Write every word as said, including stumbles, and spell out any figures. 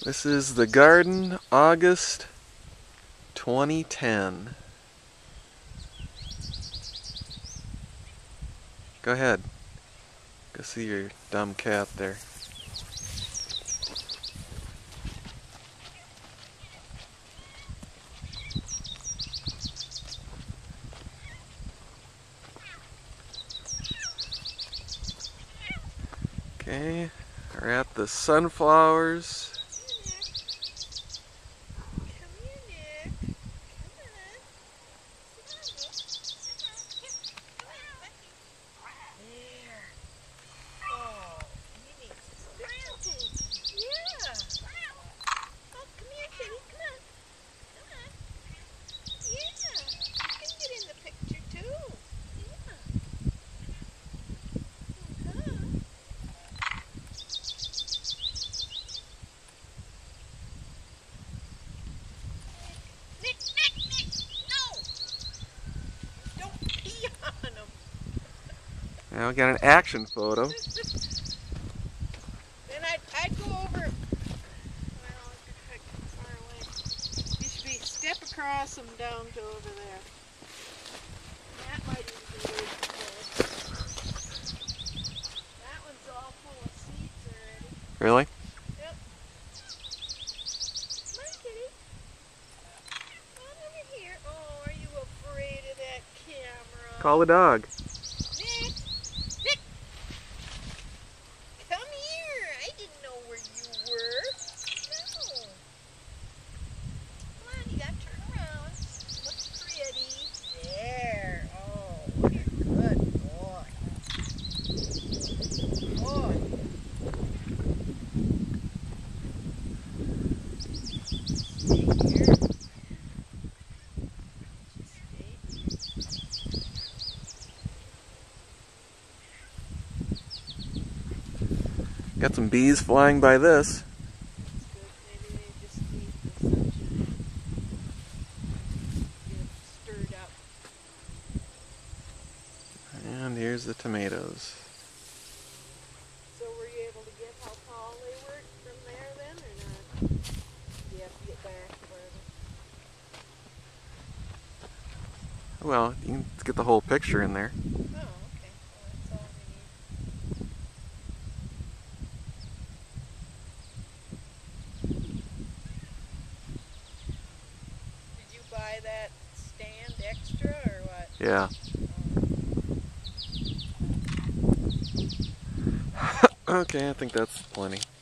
This is the garden, August twenty ten. Go ahead. Go see your dumb cat there. Okay, we're at the sunflowers. Now we got an action photo. Then I'd, I'd go over, well, if you're far away, you should be step across them down to over there. That might even be way too close. That one's all full of seeds already. Really? Yep. Come on, kitty. Come over here. Oh, are you afraid of that camera? Call the dog. Got some bees flying by this. And here's the tomatoes. So were you able to get how tall they were from there then, or not? You have to get back further. Well, you can get the whole picture in there. Oh, okay. Well, that's all we need. Did you buy that stand extra or what? Yeah. Okay, I think that's plenty.